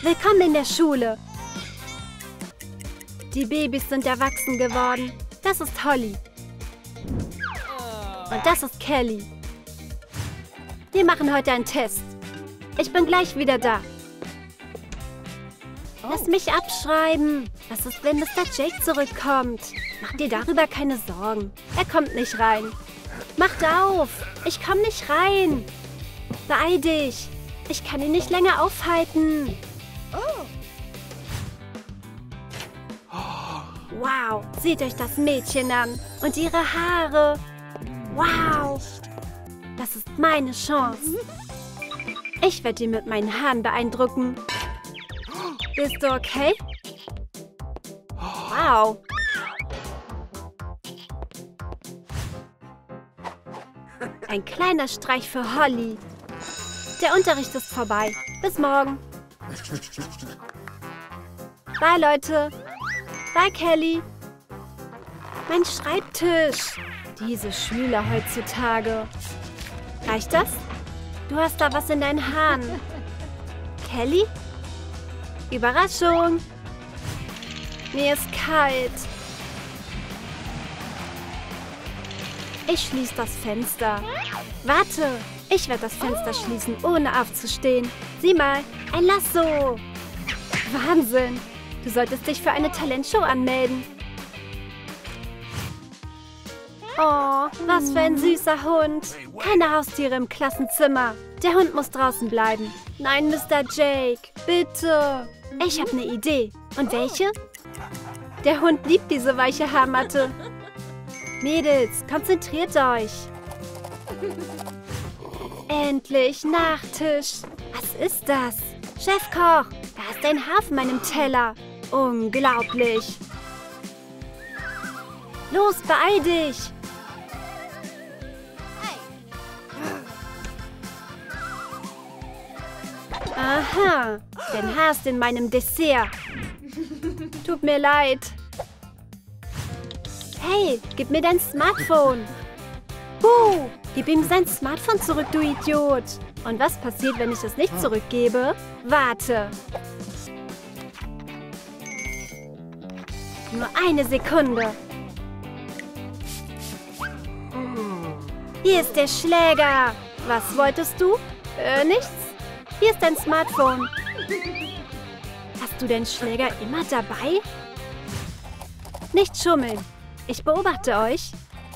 Willkommen in der Schule. Die Babys sind erwachsen geworden. Das ist Holly. Und das ist Kelly. Wir machen heute einen Test. Ich bin gleich wieder da. Lass mich abschreiben. Was ist, wenn Mr. Jake zurückkommt? Mach dir darüber keine Sorgen. Er kommt nicht rein. Macht auf. Ich komme nicht rein. Beeil dich. Ich kann ihn nicht länger aufhalten. Wow, seht euch das Mädchen an. Und ihre Haare. Wow. Das ist meine Chance. Ich werde ihn mit meinen Haaren beeindrucken. Bist du okay? Wow. Ein kleiner Streich für Holly. Der Unterricht ist vorbei. Bis morgen. Bye, Leute. Bye, Kelly. Mein Schreibtisch. Diese Schüler heutzutage. Reicht das? Du hast da was in deinen Haaren. Kelly? Überraschung. Mir ist kalt. Ich schließe das Fenster. Warte, ich werde das Fenster schließen, ohne aufzustehen. Sieh mal, ein Lasso. Wahnsinn. Du solltest dich für eine Talentshow anmelden. Oh, was für ein süßer Hund. Keine Haustiere im Klassenzimmer. Der Hund muss draußen bleiben. Nein, Mr. Jake, bitte. Ich habe eine Idee. Und welche? Der Hund liebt diese weiche Haarmatte. Mädels, konzentriert euch. Endlich Nachtisch. Was ist das? Chefkoch, da ist ein Haar auf meinem Teller. Unglaublich. Los, beeil dich. Aha, dein Haar ist in meinem Dessert. Tut mir leid. Hey, gib mir dein Smartphone. Gib ihm sein Smartphone zurück, du Idiot. Und was passiert, wenn ich es nicht zurückgebe? Warte. Nur eine Sekunde. Hier ist der Schläger. Was wolltest du? Nichts. Hier ist dein Smartphone. Hast du den Schläger immer dabei? Nicht schummeln. Ich beobachte euch.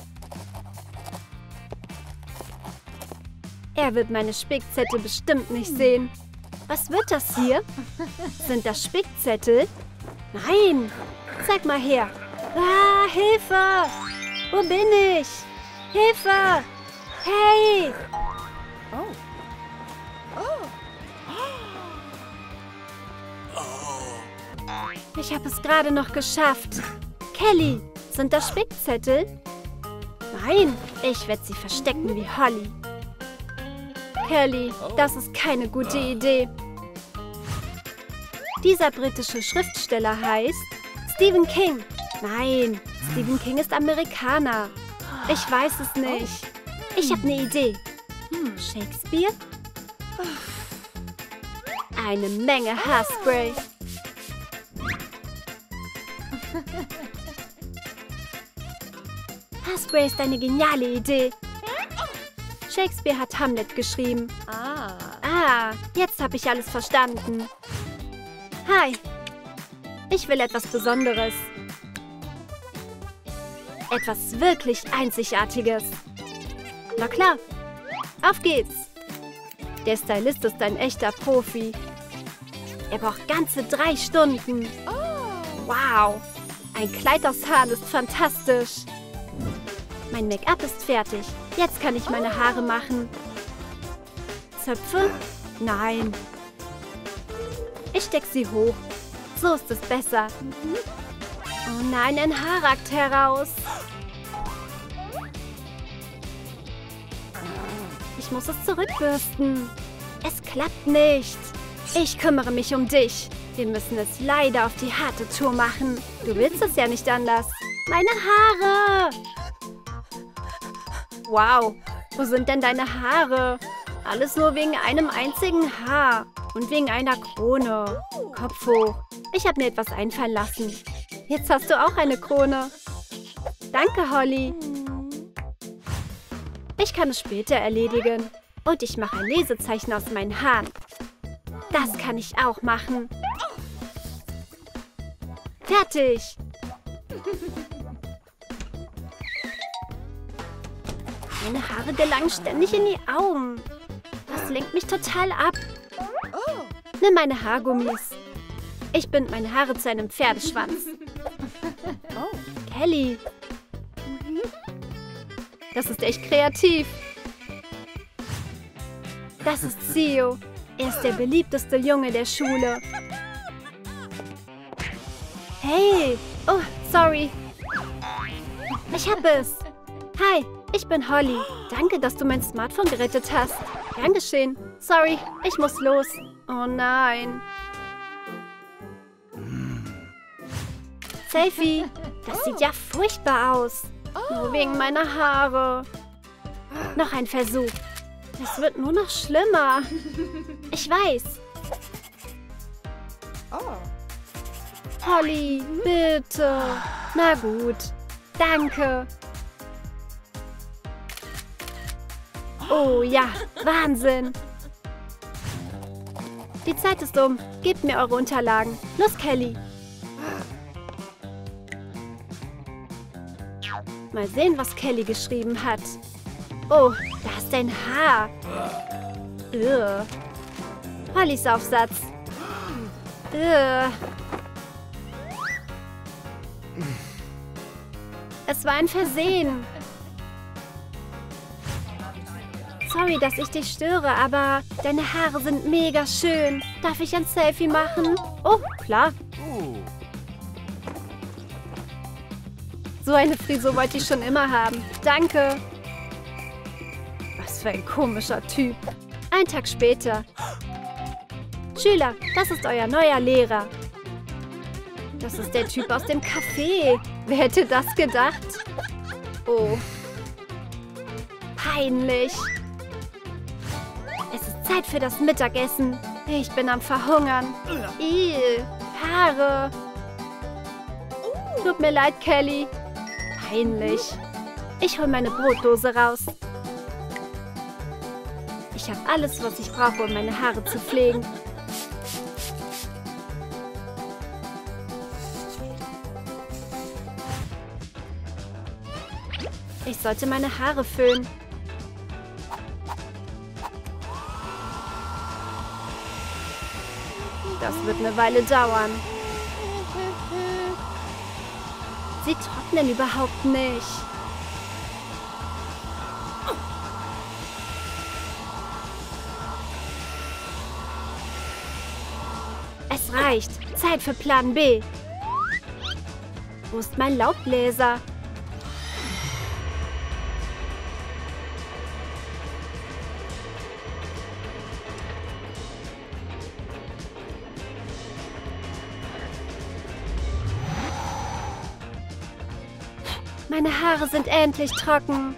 Er wird meine Spickzettel bestimmt nicht sehen. Was wird das hier? Sind das Spickzettel? Nein. Zeig mal her. Ah, Hilfe! Wo bin ich? Hilfe! Hey! Ich habe es gerade noch geschafft. Kelly, sind das Spickzettel? Nein, ich werde sie verstecken wie Holly. Kelly, das ist keine gute Idee. Dieser britische Schriftsteller heißt Stephen King. Nein, Stephen King ist Amerikaner. Ich weiß es nicht. Ich habe eine Idee. Shakespeare? Eine Menge Haarspray. Haarspray ist eine geniale Idee. Shakespeare hat Hamlet geschrieben. Jetzt habe ich alles verstanden. Hi. Ich will etwas Besonderes. Etwas wirklich Einzigartiges. Na klar. Auf geht's. Der Stylist ist ein echter Profi. Er braucht ganze 3 Stunden. Wow. Ein Kleid aus Haaren ist fantastisch. Mein Make-up ist fertig. Jetzt kann ich meine Haare machen. Zöpfe? Nein. Ich stecke sie hoch. So ist es besser. Oh nein, ein Haar ragt heraus. Ich muss es zurückbürsten. Es klappt nicht. Ich kümmere mich um dich. Wir müssen es leider auf die harte Tour machen. Du willst es ja nicht anders. Meine Haare! Wow, wo sind denn deine Haare? Alles nur wegen einem einzigen Haar. Und wegen einer Krone. Kopf hoch. Ich habe mir etwas einfallen lassen. Jetzt hast du auch eine Krone. Danke, Holly. Ich kann es später erledigen. Und ich mache ein Lesezeichen aus meinen Haaren. Das kann ich auch machen. Fertig. Meine Haare gelangen ständig in die Augen. Das lenkt mich total ab. Nimm meine Haargummis. Ich binde meine Haare zu einem Pferdeschwanz. Kelly. Das ist echt kreativ. Das ist Theo. Er ist der beliebteste Junge der Schule. Hey. Oh, sorry. Ich hab es. Hi, ich bin Holly. Danke, dass du mein Smartphone gerettet hast. Gern geschehen. Sorry, ich muss los. Oh nein. Selfie. Das sieht ja furchtbar aus. Nur wegen meiner Haare. Noch ein Versuch. Es wird nur noch schlimmer. Ich weiß. Holly, bitte. Na gut. Danke. Oh ja, Wahnsinn. Die Zeit ist um. Gebt mir eure Unterlagen. Los, Kelly. Mal sehen, was Kelly geschrieben hat. Oh, da ist ein Haar. Hollys Aufsatz. Es war ein Versehen. Sorry, dass ich dich störe, aber deine Haare sind mega schön. Darf ich ein Selfie machen? Oh, klar. So eine Frisur wollte ich schon immer haben. Danke. Was für ein komischer Typ. Einen Tag später. Schüler, das ist euer neuer Lehrer. Das ist der Typ aus dem Café. Wer hätte das gedacht? Oh. Peinlich. Es ist Zeit für das Mittagessen. Ich bin am Verhungern. Haare. Tut mir leid, Kelly. Peinlich. Ich hole meine Brotdose raus. Ich habe alles, was ich brauche, um meine Haare zu pflegen. Ich sollte meine Haare föhnen. Das wird eine Weile dauern. Sie trocknen überhaupt nicht. Es reicht. Zeit für Plan B. Wo ist mein Laubbläser? Meine Haare sind endlich trocken.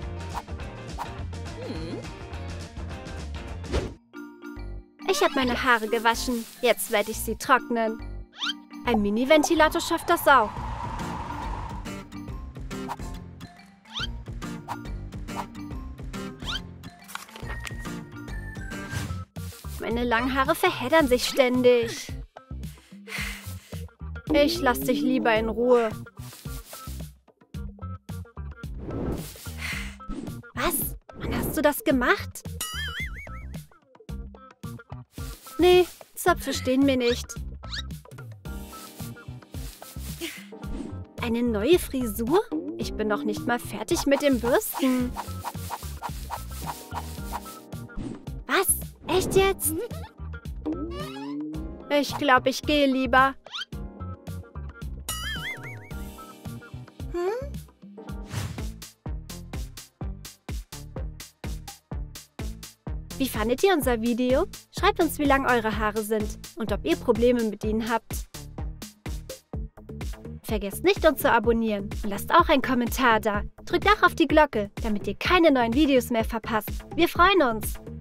Ich habe meine Haare gewaschen. Jetzt werde ich sie trocknen. Ein Mini-Ventilator schafft das auch. Meine langen Haare verheddern sich ständig. Ich lasse dich lieber in Ruhe. Was? Wann hast du das gemacht? Nee, Zöpfe stehen mir nicht. Eine neue Frisur? Ich bin noch nicht mal fertig mit dem Bürsten. Was? Echt jetzt? Ich glaube, ich gehe lieber. Wie fandet ihr unser Video? Schreibt uns, wie lang eure Haare sind und ob ihr Probleme mit ihnen habt. Vergesst nicht, uns zu abonnieren und lasst auch einen Kommentar da. Drückt auch auf die Glocke, damit ihr keine neuen Videos mehr verpasst. Wir freuen uns!